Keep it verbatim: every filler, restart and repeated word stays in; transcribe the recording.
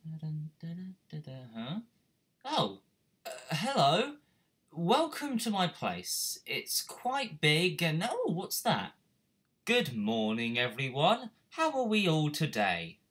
Huh? Oh, uh, hello. Welcome to my place. It's quite big and... Oh, what's that? Good morning, everyone. How are we all today?